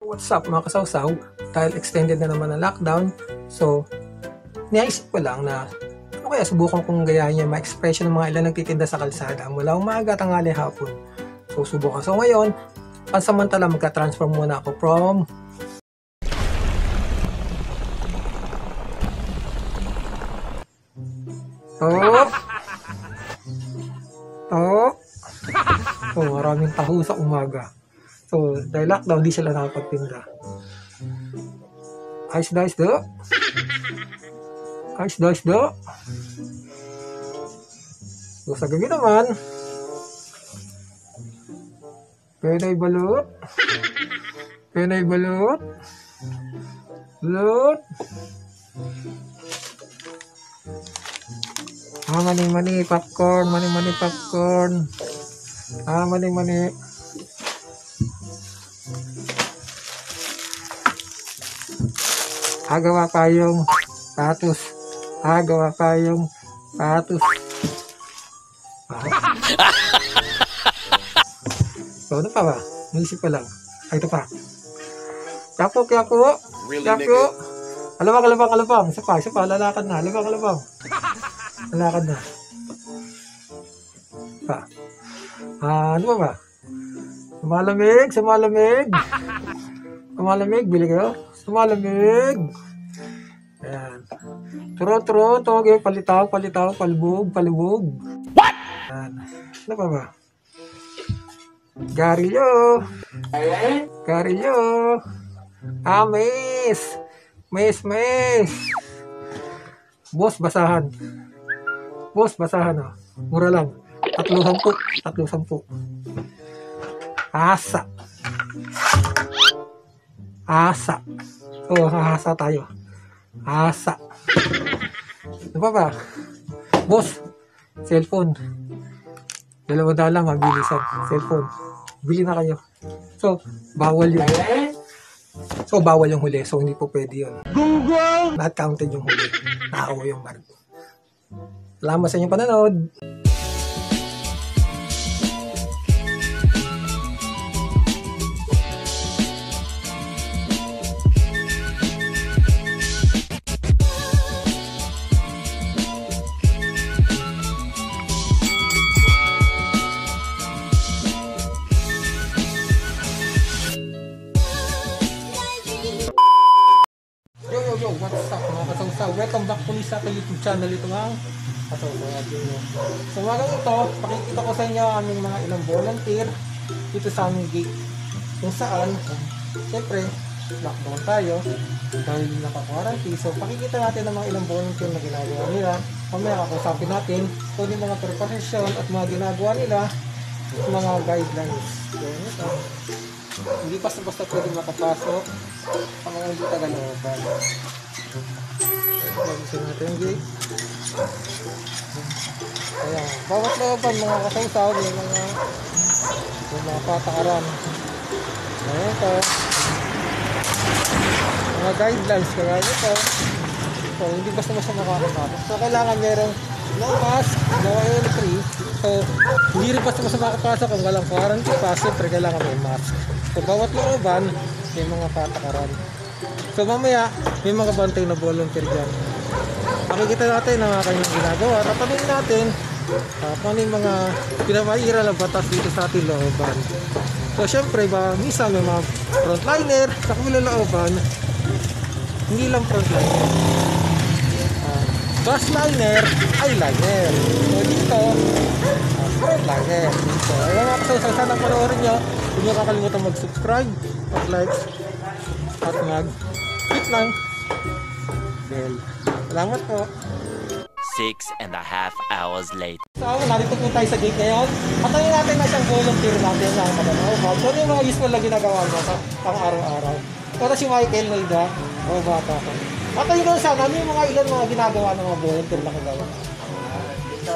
What's up mga kasawsaw? Dahil extended na naman ang lockdown, so naisip ko lang na kaya subukan kong gayahin yung mga expression ng mga ilan nagtitinda sa kalsada mula umaga, tanghali, hapon. So subukan. So ngayon, pansamantala magka-transform muna ako from maraming taho sa umaga. So, dahil lockdown, di sila nakapagtinda. Ayos do. So, sa gabi naman, penay balot. Mani popcorn. Mani. Gawa tayong patus. So, ano pa ba? Naisip ko lang. Ay, ito pa. Kyako. Alabang. Isa pa. Lalakad na. Alabang. Lalakad na. Pa. Ano ba? Sumalamig. Bili kayo? Sumalamig. Ayan. Turo. Toge. Palitaw. Palubog. What? Ayan. Ano ba? Garilyo. Mais. Boss, basahan. Oh. Mura lang. 310. Asa. Oh, hahasa tayo. Asa. Ano ba? Boss, cellphone. $2 lang, mabilisan. Cellphone. Bili na kayo. So, bawal yun. Bawal yung huli. So, hindi po pwede yun. Not counted yung huli. Nakawa yung bar. Salamat sa inyong panonood. Yo, what's up mga kasawsaw? Welcome back po sa aking YouTube channel. Ito nga so mga ito, pakikita ko sa inyo aming mga ilang volunteer dito sa aming gate, kung saan syempre lockdown tayo dahil naka-quarantine. So pakikita natin ang mga ilang volunteer na ginagawa nila. Mamaya kakusapin natin kung yung mga preparation at mga ginagawa nila at mga guidelines. So ito, hindi basta pwede makapasok ang mga hindi tagalooban. Bagusin natin yung gate. Ayan, bawat looban mga kasawsaw, yung mga patakaran. Ayan ito. Mga guidelines kaya ito. So, hindi basta makakapasok. So, kailangan merong no mask, no entry. So, hindi rin basta makakapasok kung walang quarantine pass. Siyempre, kailangan may mask. So, bawat looban, may mga patakaran. So, mamaya, may mga bantay na volunteer dyan. Makikita natin ang kanyang ginagawa. Tatanungin natin kung ano yung mga pinapahira ng batas dito sa ating looban. So, syempre, minsan may mga frontliner sa kabilang looban. Hindi lang frontliner. Crossliner, eyeliner. So, dito, frontliner. So, ayun mga kasawsaw, sana panoorin nyo. Huwag nyo kakalimutan mag-subscribe, mag-like, at mag-hit ng bell. Salamat po. 6.5 hours later. So, narito po tayo sa gate ngayon. Patayin natin na isang volunteer natin na kapag so, ano yung mga usual na ginagawa mo sa pang-araw-araw? Pero si Michael Nalda, bata ko. Patayin ko sana, ano yung mga ilan mga ginagawa ng mga volunteer na kagawa? Dito,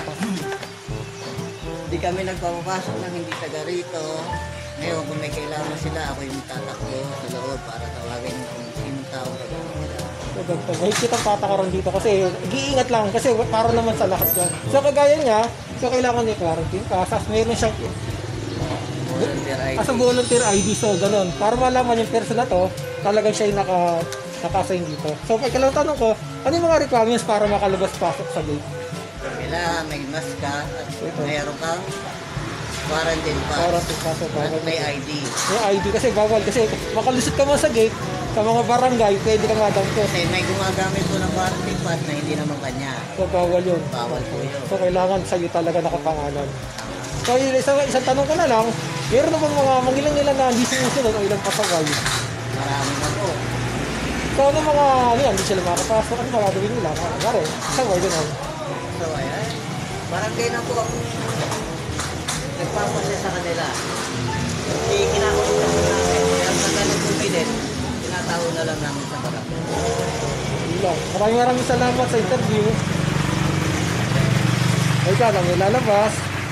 hindi kami nagpapapasok ng hindi taga rito. Ngayon, kung may kailangan sila, ako yung tatakbo sa loob para tawagin kung sino tao. May kitang patakaran dito kasi mag-iingat lang kasi para naman sa lahat yan. So kagaya niya, so kailangan niya quarantine pass. Meron siyang volunteer ID. As a volunteer ID, so ganun. Para malaman yung person na to, talagang siya yung naka-assign dito. So, ikaw tanong ko, ano yung mga requirements para makalabas-pasok sa gate? Kailangan may mask ka at Ito. mayroon kang quarantine pass. Quarantine pass, so At bawal. may ID. Yung ID kasi bawal. Kasi makalusot ka man sa gate, sa mga barangay, pwede ka madampo. Kasi may gumagamit po ng quarantine pass na hindi naman kanya. So, bawal yun. Bawal po yun. So, kailangan sa'yo talaga nakapangalan. So, isang tanong ko na lang, meron na bang mga mangilan-ilan na hindi sumusunod o ilang pasaway? Marami na po. So, ano mga, ano yan, hindi sila makapasok, ano mga gawin nila? Pare, pasaway, gano'n. So, ayan. Barangay na po ang nagpapasya sa kanila. Hindi kinakulong na po namin. Kaya pagka nagpupilit, tinatawag na lang namin sa barangay. Yun lang. Maraming salamat sa interview. Ay ka lang, ilalabas.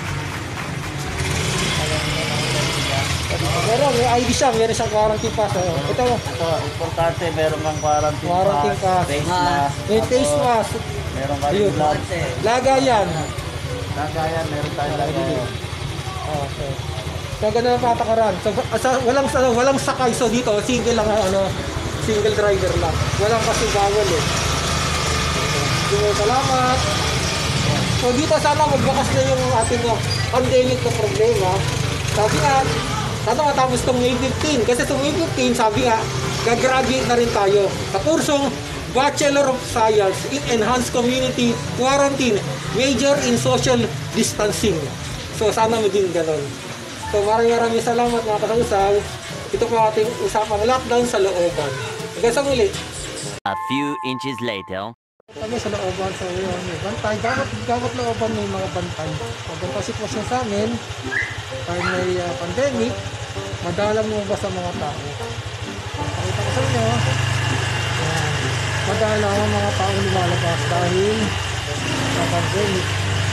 Pero may ID siya, meron siyang quarantine pass. Oh. Ito, Ito, importante, meron kang quarantine Quarantine pass. face mask, may face mask. meron ka Ayun. rin gloves. Kasi, Lagayan. Lagayan, meron tayong lagayan. Okay. So, ganun ang patakaran. So, walang sakay. So, dito, single lang, single driver lang. Walang kasi bawal eh. So, salamat. So, dito sana magbakas na yung ating pandemic na problema. Sabi nga, sana matapos itong May 15. Kasi itong May 15, sabi nga, gagraduate na rin tayo sa kursong Bachelor of Science in Enhanced Community Quarantine, major in Social Distancing. So, sana mo din ganun. So, maraming salamat mga kasausaw. Ito po ating usapang lockdown sa looban. Hanggang sa muli. A few inches later. Kami sa looban, so yun, may bantay. Gawat looban may mga bantay. Pagkanta sitwasyon sa amin, kahit may pandemic, madalang mo ba sa mga tao? Pakita ko sa inyo, madalang ang mga tao lumalabas dahil sa pandemic.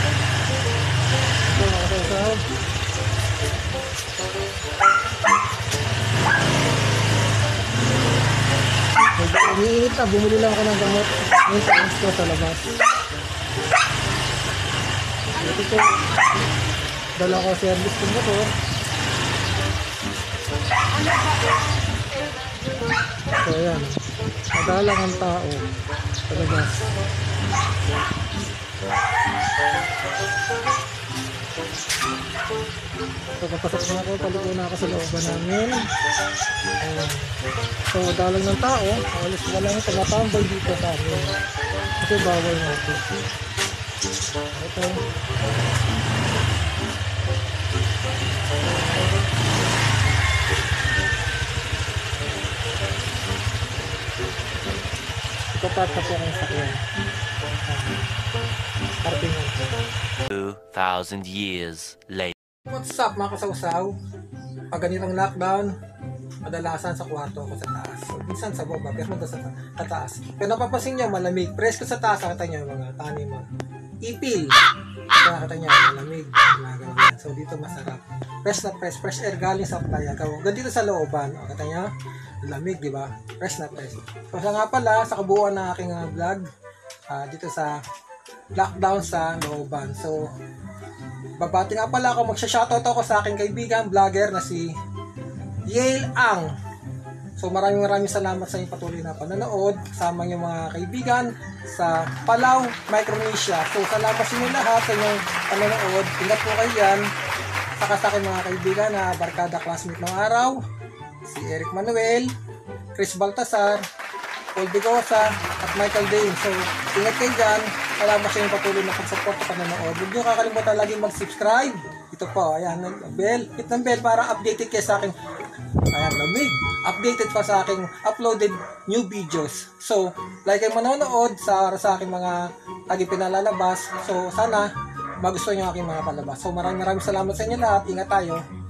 Ito mga kasausaw. Umiinit na, bumili lang ako ng gamot. Maintenance ko sa labas. Ito po, dala ko service ko motor. So ayan, madalang ang tao sa labas. So papasok na ako, paliko na ako sa looban namin. Ayan. So dalang ng tao, alis walang tumatambay dito sa amin. Kasi bawal natin. Ito. Ito part na po akong sakyan. Parkingan. 2,000 years later. What's up mga kasawsaw? Pag ganitong lockdown, kadalasan sa kwarto ako sa taas. So, minsan sa baba, pero nandun sa taas. Pero napapansin nyo, malamig. Presko sa taas, nakita nyo yung mga tanim mo. Ipil. Nakita nyo, malamig. Ginagawa. So dito masarap. Fresh air galing sa playa. Ganito sa looban. O, kita nyo, lamig, di ba? Fresh na fresh. So sa nga pala, sa kabuuan ng aking vlog, dito sa lockdown sa looban. So, babati nga pala ako, magsha-shoutout ako sa aking kaibigan, vlogger na si Yale Ang. So maraming salamat sa inyong patuloy na panonood. Kasama yung mga kaibigan sa Palau, Micronesia. So salamat sa inyo lahat sa inyong panonood. Ingat po kayo yan. Saka sa aking mga kaibigan na barkada classmate ng araw, si Eric Manuel, Chris Baltasar, Paul Bigosa, at Michael Dane. So ingat kayo dyan. Salamat sa inyong patuloy na pag-support at panonood. Huwag nyo kakalimutan lagi mag-subscribe. Ito po, ayan, bell. Hit ng bell para updated kayo sa akin. Ayan, lamig. Updated pa sa aking uploaded new videos. So, like kayo manonood sa aking mga lagi pinalalabas. So, sana magustuhan nyo aking mga palabas. So, maraming salamat sa inyo lahat. Ingat tayo.